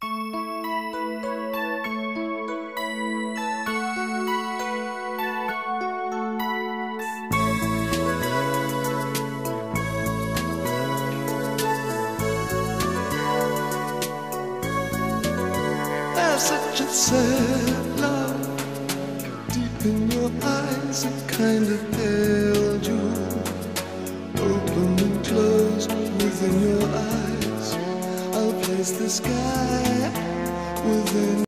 There's such a sad love deep in your eyes, it kind of held you, open and closed within your eyes. I'll place the sky within